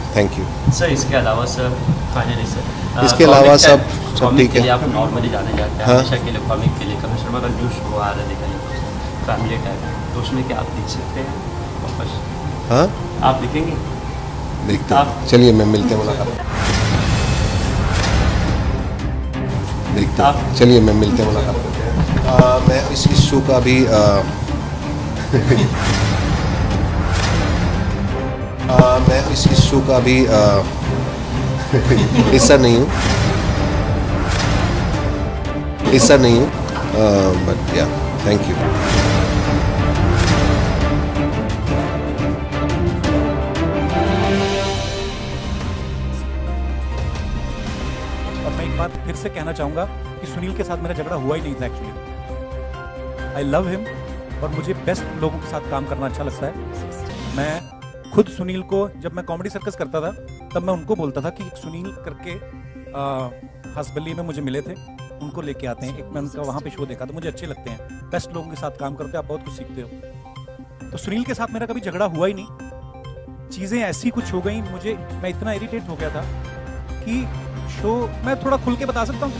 Thank you sir इसके अलावा sir finally sir इसके अलावा सब ठीक है। आप नॉर्मली जाने जाते हैं हमेशा के लिए कॉमिक के लिए कपिल शर्मा का न्यू शो आ रहा है देखा जाए फैमिली टाइप तो उसमें क्या आप दिख सकते हैं वापस? हाँ आप दिखेंगे? देखते हैं, चलिए मैं मिलते हैं मुलाकात देखते हैं, चलिए मैं मिलते हैं मुलाकात करते हैं। मैं इस शो का भी मैं इस शो का भी हिस्सा नहीं हूँ बट या थैंक यू। और मैं एक बात फिर से कहना चाहूँगा कि सुनील के साथ मेरा झगड़ा हुआ ही नहीं था एक्चुअली। आई लव हिम और मुझे बेस्ट लोगों के साथ काम करना अच्छा लगता है। मैं खुद सुनील को जब मैं कॉमेडी सर्कस करता था तब मैं उनको बोलता था कि एक सुनील करके हसबली में मुझे मिले थे, उनको लेके आते हैं। एक मैं उनका वहाँ पे शो देखा था, मुझे अच्छे लगते हैं। बेस्ट लोगों के साथ काम करते हो, आप बहुत कुछ सीखते हो। तो सुनील के साथ मेरा कभी झगड़ा हुआ ही नहीं। चीज़ें ऐसी कुछ हो गई, मैं इतना इरिटेट हो गया था कि शो मैं थोड़ा खुल के बता सकता हूँ।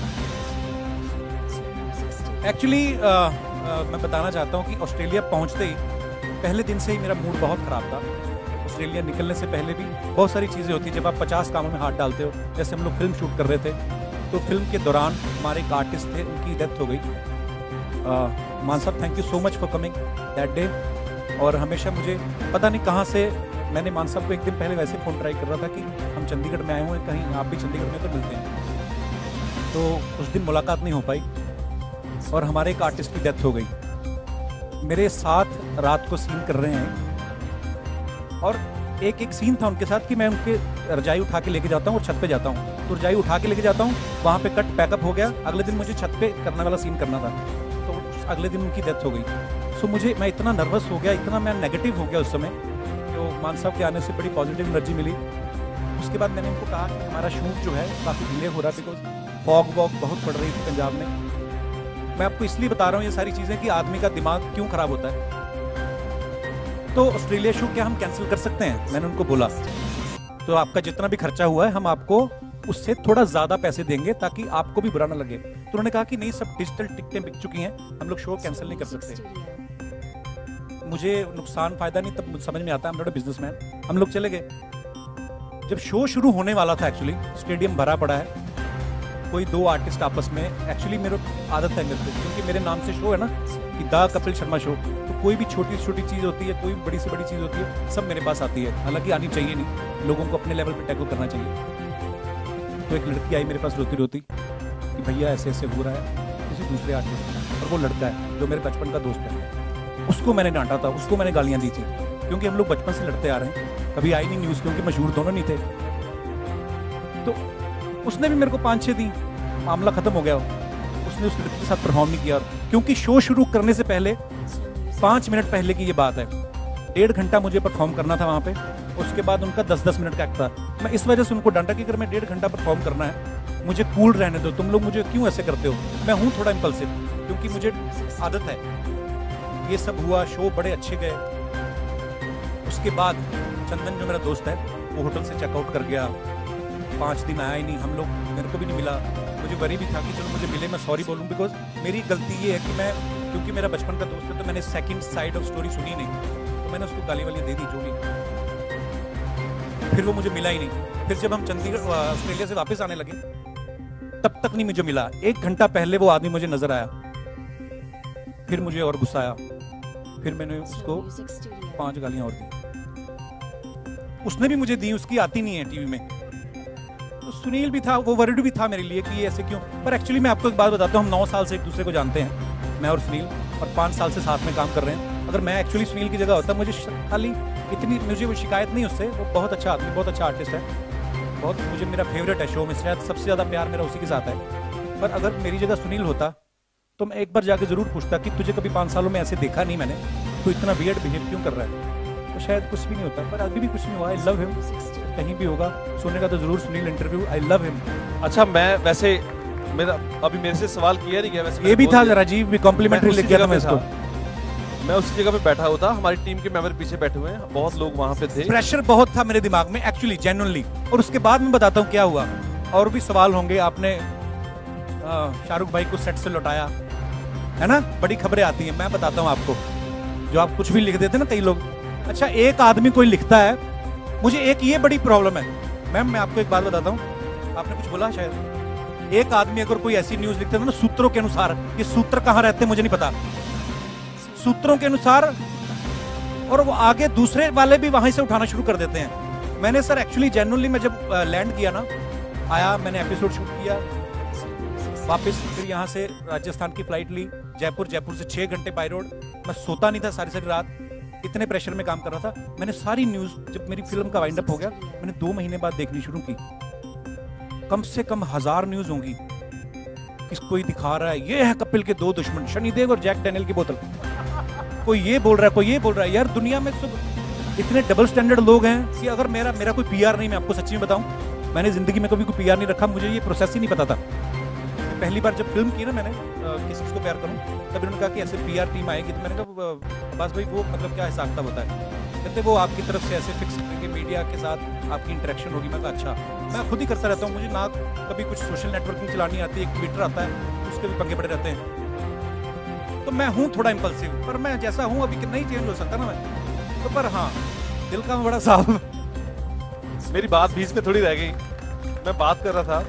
एक्चुअली मैं बताना चाहता हूँ कि ऑस्ट्रेलिया पहुँचते ही पहले दिन से ही मेरा मूड बहुत ख़राब था। ऑस्ट्रेलिया निकलने से पहले भी बहुत सारी चीज़ें होती हैं जब आप 50 कामों में हाथ डालते हो। जैसे हम लोग फिल्म शूट कर रहे थे तो फिल्म के दौरान हमारे एक आर्टिस्ट थे, उनकी डेथ हो गई। मान साहब thank you so much for coming that day. और हमेशा मुझे पता नहीं कहाँ से मैंने मान साहब को एक दिन पहले वैसे फ़ोन ट्राई कर रहा था कि हम चंडीगढ़ में आए हुए हैं, कहीं आप भी चंडीगढ़ में तो मिलते हैं। तो उस दिन मुलाकात नहीं हो पाई और हमारे एक आर्टिस्ट की डेथ हो गई। मेरे साथ रात को सीन कर रहे हैं और एक सीन था उनके साथ कि मैं उनके रजाई उठा के लेके जाता हूँ और छत पे जाता हूँ। तो रजाई उठा के लेके जाता हूँ, वहाँ पे कट पैकअप हो गया। अगले दिन मुझे छत पे करने वाला सीन करना था, तो अगले दिन उनकी डेथ हो गई। सो मैं इतना नर्वस हो गया, इतना मैं नेगेटिव हो गया उस समय। तो मान साहब के आने से बड़ी पॉजिटिव एनर्जी मिली। उसके बाद मैंने उनको कहा कि हमारा शूट जो है काफ़ी डिले हो रहा है बिकॉज फॉग वॉग बहुत पड़ रही थी पंजाब में। मैं आपको इसलिए बता रहा हूँ ये सारी चीज़ें कि आदमी का दिमाग क्यों ख़राब होता है। तो ऑस्ट्रेलिया शो क्या हम कैंसिल कर सकते हैं? मैंने उनको बोला तो आपका जितना भी खर्चा हुआ है हम आपको उससे थोड़ा ज़्यादा पैसे देंगे ताकि आपको भी बुरा ना लगे। तो उन्होंने कहा कि नहीं, सब डिजिटल टिकटें बिक चुकी हैं, हम लोग शो कैंसिल नहीं कर सकते। मुझे नुकसान फायदा नहीं तब समझ में आता है, हम लोग बिजनेसमैन। हम लोग चले गए। जब शो शुरू होने वाला था एक्चुअली स्टेडियम भरा पड़ा है, कोई दो आर्टिस्ट आपस में, एक्चुअली मेरे आदत है मेरे को, क्योंकि मेरे नाम से शो है ना कि द कपिल शर्मा शो, तो कोई भी छोटी से छोटी चीज़ होती है, कोई बड़ी से बड़ी चीज़ होती है, सब मेरे पास आती है। हालांकि आनी चाहिए नहीं, लोगों को अपने लेवल पे टैकल करना चाहिए। तो एक लड़की आई मेरे पास रोती रोती कि भैया ऐसे ऐसे हो रहा है किसी दूसरे आर्टिस्ट, और वो लड़का है जो मेरे बचपन का दोस्त है। उसको मैंने डांटा था, उसको मैंने गालियाँ दी थी, क्योंकि हम लोग बचपन से लड़ते आ रहे हैं, कभी आई नहीं न्यूज़, क्योंकि मशहूर दोनों नहीं थे। तो उसने भी मेरे को 5-6 दी, मामला खत्म हो गया। उसने उस लड़की के साथ परफॉर्म नहीं किया, क्योंकि शो शुरू करने से पहले 5 मिनट पहले की ये बात है। 1.5 घंटा मुझे परफॉर्म करना था वहाँ पे, उसके बाद उनका 10-10 मिनट का एक्ट था। मैं इस वजह से उनको डांटा कि अगर मैं 1.5 घंटा परफॉर्म करना है, मुझे कूल रहने दो, तुम लोग मुझे क्यों ऐसे करते हो। मैं हूँ थोड़ा इम्पल्सिव, क्योंकि मुझे आदत है। ये सब हुआ, शो बड़े अच्छे गए। उसके बाद चंदन जो मेरा दोस्त है वो होटल से चेकआउट कर गया, 5 दिन आया ही नहीं। हम लोग, मेरे को भी नहीं मिला। मुझे वरी भी था कि चलो मुझे मिले, मैं सॉरी बोलूँ, बिकॉज मेरी गलती ये है कि मैं, क्योंकि मेरा बचपन का दोस्त है, तो मैंने सेकंड साइड ऑफ स्टोरी सुनी नहीं, तो मैंने उसको गाली वाली दे दी जो भी। फिर वो मुझे मिला ही नहीं। फिर जब हम चंडीगढ़ ऑस्ट्रेलिया से वापस आने लगे तब तक नहीं मुझे मिला। 1 घंटा पहले वो आदमी मुझे नजर आया, फिर मुझे और गुस्सा आया, फिर मैंने उसको 5 गालियां और दी। उसने भी मुझे दी, उसकी आती नहीं है टीवी में। तो सुनील भी था, वो वर्ड भी था मेरे लिए कि ये ऐसे क्यों। पर एक्चुअली मैं आपको एक बात बताता हूँ, हम 9 साल से एक दूसरे को जानते हैं, मैं और सुनील, और 5 साल से साथ में काम कर रहे हैं। अगर मैं एक्चुअली सुनील की जगह होता, मुझे खाली इतनी, मुझे वो शिकायत नहीं उससे। वो बहुत अच्छा आदमी, बहुत अच्छा आर्टिस्ट है, बहुत, मुझे मेरा फेवरेट है शो में, शायद सबसे ज़्यादा प्यार मेरा उसी के साथ है। पर अगर मेरी जगह सुनील होता तो मैं एक बार जाके ज़रूर पूछता कि तुझे कभी 5 सालों में ऐसे देखा नहीं मैंने, तो इतना वियर्ड बिहेव क्यों कर रहा है। तो शायद कुछ भी नहीं होता, पर अभी भी कुछ नहीं हुआ। आई लव हिम, कहीं भी होगा सुनने का तो जरूर Sunil interview, I love him. अच्छा, मैं वैसे मेरा अभी मेरे से सवाल किया नहीं गया, वैसे ये भी था, राजीव भी कॉम्प्लीमेंट्री लिख दिया था मैं इसको। मैं उसी जगह पे बैठा हुआ था, हमारी टीम के मेंबर पीछे बैठे हुए हैं, बहुत लोग वहाँ पे थे। प्रेशर बहुत था मेरे दिमाग में एक्चुअली जेन्युइनली। और उसके बाद मैं बताता हूँ क्या हुआ। और भी सवाल होंगे। आपने शाहरुख भाई को सेट से लौटाया है ना, बड़ी खबरें आती हैं। मैं बताता हूँ आपको, जो आप कुछ भी लिख देते ना कई लोग। अच्छा, एक आदमी कोई लिखता है, मुझे एक ये बड़ी प्रॉब्लम है मैम। मैं आपको एक बात बताता हूँ, आपने कुछ बोला शायद। एक आदमी अगर कोई ऐसी न्यूज लिखता है ना सूत्रों के अनुसार, ये सूत्र कहाँ रहते हैं मुझे नहीं पता, सूत्रों के अनुसार, और वो आगे दूसरे वाले भी वहां से उठाना शुरू कर देते हैं। मैंने सर एक्चुअली जेन्युइनली मैं जब लैंड किया ना, आया, मैंने एपिसोड शूट किया, वापस फिर यहाँ से राजस्थान की फ्लाइट ली, जयपुर से 6 घंटे बाय रोड। मैं सोता नहीं था सारी रात, इतने प्रेशर में काम कर रहा था। मैंने सारी न्यूज, जब मेरी फिल्म का वाइंड अप हो गया, मैंने 2 महीने बाद देखनी शुरू की। कम से कम 1000 न्यूज होंगी। कोई दिखा रहा है ये है कपिल के 2 दुश्मन, शनिदेव और जैक डैनियल की बोतल। कोई ये बोल रहा है, कोई ये बोल रहा है। यार दुनिया में सब इतने डबल स्टैंडर्ड लोग हैं कि अगर मेरा कोई पीआर नहीं, मैं आपको सच्ची में बताऊं, मैंने जिंदगी में कभी कोई पीआर नहीं रखा, मुझे ये प्रोसेस ही नहीं पता था। पहली बार जब फिल्म की ना मैंने किसी को प्यार करूं, तब उन्होंने कहा कि ऐसे पीआर टीम आएगी। तो मैंने कहा अब्बास भाई वो मतलब क्या हिसाब किताब होता है? कहते वो आपकी तरफ से ऐसे फिक्स करेंगे, मीडिया के साथ आपकी इंटरेक्शन होगी। मैं कहा अच्छा, मैं खुद ही करता रहता हूँ, मुझे ना कभी कुछ सोशल नेटवर्किंग चलानी आती है, एक ट्विटर आता है, उसके भी पंगे पड़े रहते हैं। तो मैं हूँ थोड़ा इम्पल्सिव, पर मैं जैसा हूँ अभी नहीं चेंज हो सकता ना मैं तो। पर हाँ, दिल का बड़ा साफ। मेरी बात बीच में थोड़ी रह गई। मैं बात कर रहा था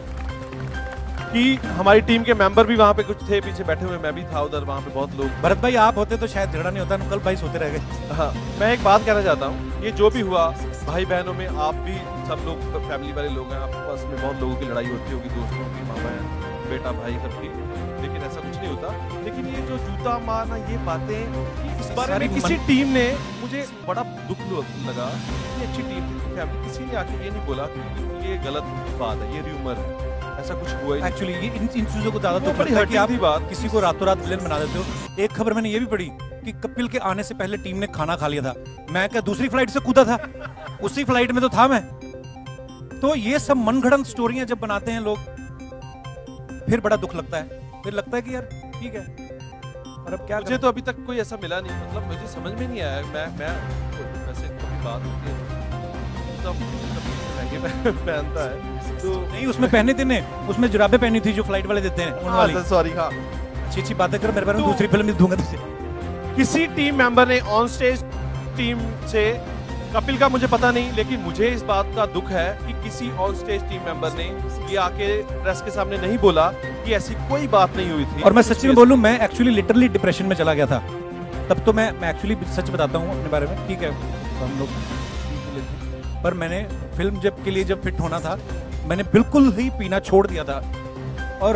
कि हमारी टीम के मेंबर भी वहाँ पे कुछ थे पीछे बैठे हुए, मैं भी था उधर, वहाँ पे बहुत लोग। भरत भाई आप होते तो शायद झगड़ा नहीं होता, कल भाई सोते रह गए। हाँ, मैं एक बात कहना चाहता हूँ, ये जो भी हुआ, भाई बहनों में आप भी सब लोग फैमिली वाले लोग हैं, आपके पास में बहुत लोगों की लड़ाई होती होगी, दोस्तों की, माँ बहन, बेटा भाई सबकी, लेकिन ऐसा कुछ नहीं होता। लेकिन ये जो जूता मारना, ये बातें, इस बारे में किसी टीम ने, मुझे बड़ा दुख लगा। इतनी अच्छी टीम थी फैमिली, किसी ने आके ये नहीं बोला कि ये गलत बात है, ये र्यूमर है, ऐसा कुछ हुआ ही। एक्चुअली ये इन चीजों को ज्यादा दुख लगता है कि आप बात किसी को रातों रात विलेन बना देते हो। एक खबर मैंने ये भी पढ़ी कि कपिल के आने से पहले टीम ने खाना खा लिया था। मैं क्या दूसरी फ्लाइट से कूदा था, उसी फ्लाइट में तो था मैं। तो ये सब मनगढ़ंत स्टोरियां जब बनाते हैं लोग, फिर बड़ा दुख लगता है। फिर लगता है कि यार ठीक है, और अब क्या। मुझे तो अभी तक कोई ऐसा मिला नहीं, मतलब मुझे समझ में नहीं आया। मैं वैसे कभी बात होती है तो पहनता है तो नहीं, उसमें पहने थे ने, उसमें जुराबे पहनी थी जो फ्लाइट वाले देते हैं उन वाली। सॉरी, हाँ, अच्छी बातें कर, मेरे बारे में दूसरी फिल्म नहीं दूंगा तुझे। किसी टीम मेंबर ने ऑन स्टेज टीम से, कपिल का मुझे पता नहीं, लेकिन मुझे इस बात का दुख है कि किसी ऑन स्टेज टीम मेंबर ने ये आके प्रेस के सामने नहीं बोला कि ऐसी कोई बात नहीं हुई थी। और मैं सच्ची में बोलूं, मैं एक्चुअली लिटरली डिप्रेशन में चला गया था तब। तो मैं एक्चुअली सच बताता हूँ अपने बारे में, ठीक है, हम लोग, पर मैंने फिल्म के लिए जब फिट होना था, मैंने बिल्कुल ही पीना छोड़ दिया था। और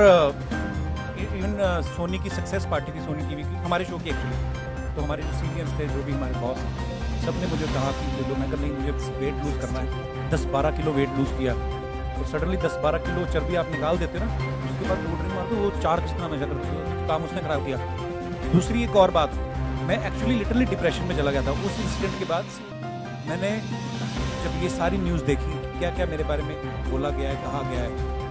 इवन सोनी की सक्सेस पार्टी थी, सोनी टीवी की, हमारे शो की एक्चुअली। तो हमारे जो सीनियर्स थे, जो भी हमारे बॉस, सब ने मुझे कहा कि ले लो। मैं नहीं, मुझे वेट लूज करना है। 10-12 किलो वेट लूज किया। तो सडनली 10-12 किलो चर्बी आप निकाल देते ना, उसके बाद रोड नहीं मारते, वो 4 जितना नशा करते हो, काम उसने खराब किया। दूसरी एक और बात, मैं एक्चुअली लिटरली डिप्रेशन में चला गया था उस इंसिडेंट के बाद। मैंने जब ये सारी न्यूज़ देखी, क्या क्या मेरे बारे में बोला गया है, कहा गया है,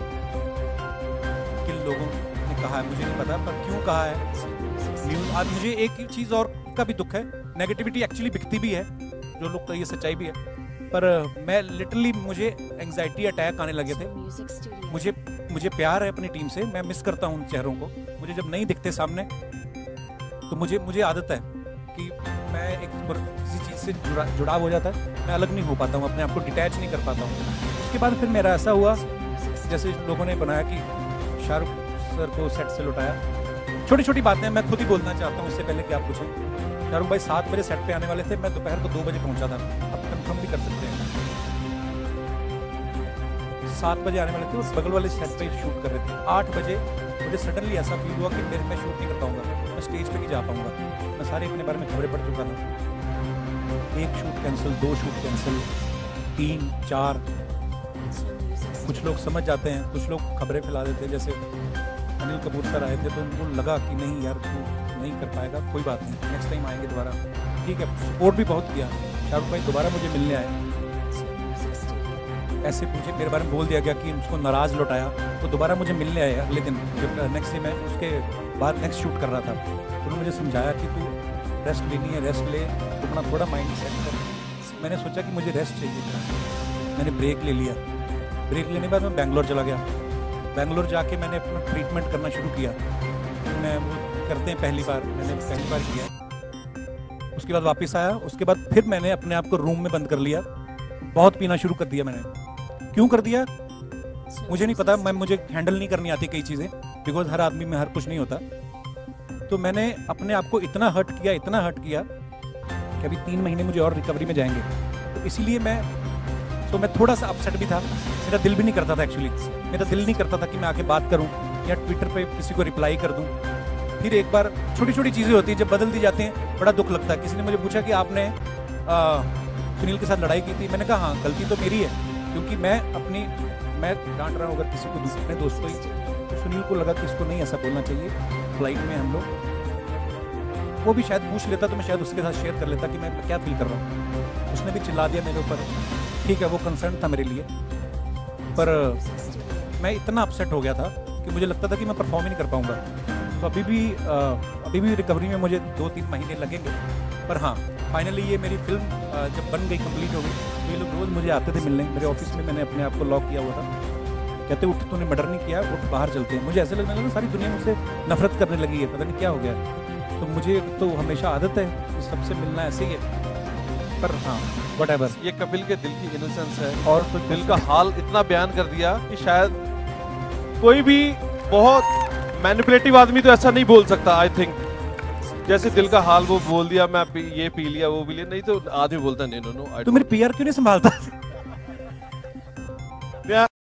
किन लोगों ने कहा है मुझे नहीं पता, पर क्यों कहा है न्यूज़। आज मुझे एक चीज़ और का भी दुख है, नेगेटिविटी एक्चुअली बिकती भी है, जो लोग तो ये सच्चाई भी है, पर मैं लिटरली, मुझे एंग्जाइटी अटैक आने लगे थे। मुझे प्यार है अपनी टीम से, मैं मिस करता हूँ उन चेहरों को। मुझे जब नहीं दिखते सामने तो मुझे आदत है कि मैं एक किसी चीज़ से जुड़ाव हो जाता है, मैं अलग नहीं हो पाता हूँ, अपने आप को डिटैच नहीं कर पाता हूँ। उसके बाद फिर मेरा ऐसा हुआ, जैसे लोगों ने बनाया कि शाहरुख सर को सेट से लौटाया। छोटी छोटी बातें मैं खुद ही बोलना चाहता हूँ, इससे पहले कि आप पूछें। शाहरुख भाई 7 बजे सेट पे आने वाले थे, मैं दोपहर को 2 बजे पहुँचा था। अब कंफर्म भी कर सकते हैं, 7 बजे आने वाले थे, उस बगल वाले सेट पे शूट कर रहे थे। 8 बजे मुझे सडनली ऐसा फील हुआ कि मैं शूट नहीं कर पाऊंगा, मैं स्टेज पे नहीं जा पाऊंगा। मैं सारे अपने बारे में खबरें पढ़ चुका था, 1 शूट कैंसिल, 2 शूट कैंसिल, 3, 4। कुछ लोग समझ जाते हैं, कुछ लोग खबरें फैला देते हैं। जैसे अनिल कपूर सर आए थे तो उनको लगा कि नहीं यार तू नहीं कर पाएगा, कोई बात नहीं, नेक्स्ट टाइम आएंगे दोबारा, ठीक है। सपोर्ट भी बहुत किया। शाहरुख भाई दोबारा मुझे मिलने आए, ऐसे मुझे मेरे बारे में बोल दिया गया कि उसको नाराज़ लौटाया, तो दोबारा मुझे मिलने आए अगले दिन, जब नेक्स्ट डे मैं उसके बाद नेक्स्ट शूट कर रहा था। उन्होंने मुझे समझाया कि तू रेस्ट लेनी है रेस्ट ले, अपना थोड़ा माइंड सेट कर। मैंने सोचा कि मुझे रेस्ट चाहिए, मैंने ब्रेक ले लिया। ब्रेक लेने के बाद मैं बैंगलोर चला गया। बैंगलोर जाके मैंने अपना ट्रीटमेंट करना शुरू किया। मैं वो करते हैं पहली बार, मैंने पहली बार किया। उसके बाद वापस आया, उसके बाद फिर मैंने अपने आप को रूम में बंद कर लिया। बहुत पीना शुरू कर दिया मैंने। क्यों कर दिया मुझे नहीं पता, मुझे हैंडल नहीं करनी आती कई चीज़ें, बिकॉज हर आदमी में हर कुछ नहीं होता। तो मैंने अपने आप को इतना हर्ट किया कि अभी 3 महीने मुझे और रिकवरी में जाएंगे। तो इसीलिए मैं थोड़ा सा अपसेट भी था। मेरा दिल भी नहीं करता था एक्चुअली, मेरा दिल नहीं करता था कि मैं आके बात करूं या ट्विटर पे किसी को रिप्लाई कर दूं। फिर एक बार छोटी छोटी चीज़ें होती हैं जब बदल दी जाती हैं, बड़ा दुख लगता है। किसी ने मुझे पूछा कि आपने सुनील के साथ लड़ाई की थी। मैंने कहा हाँ, गलती तो मेरी है, क्योंकि मैं डांट रहा हूँ अगर किसी को, अपने दोस्त को ही, तो सुनील को लगा कि इसको नहीं ऐसा बोलना चाहिए। फ्लाइट में हम लोग, वो भी शायद पूछ लेता तो मैं शायद उसके साथ शेयर कर लेता कि मैं क्या फील कर रहा हूँ। उसने भी चिल्ला दिया मेरे ऊपर। ठीक है, वो कंसर्न था मेरे लिए, पर मैं इतना अपसेट हो गया था कि मुझे लगता था कि मैं परफॉर्म ही नहीं कर पाऊंगा। तो अभी भी रिकवरी में मुझे 2-3 महीने लगेंगे। पर हाँ, फाइनली ये मेरी फिल्म जब बन गई, कंप्लीट हो गई, तो ये लोग रोज़ मुझे आते थे मिलने। मेरे ऑफिस में मैंने अपने आप को लॉक किया हुआ था। कहते उठ, तूने मर्डर नहीं किया, उठ बाहर चलते हैं। मुझे ऐसे लगने लगा सारी दुनिया मुझसे नफरत करने लगी है, पता नहीं क्या हो गया। तो मुझे तो हमेशा आदत है सबसे मिलना, ऐसे ही है। पर हाँ, व्हाटएवर, ये कपिल के दिल की इनोसेंस है, और तो दिल का हाल इतना बयान कर दिया कि शायद कोई भी बहुत मैनिपुलेटिव आदमी तो ऐसा नहीं बोल सकता। आई थिंक जैसे दिल का हाल वो बोल दिया, मैं ये पी लिया वो पी लिया, नहीं तो आदमी बोलता नहीं। नो, तो मेरी पीआर क्यों नहीं संभालता?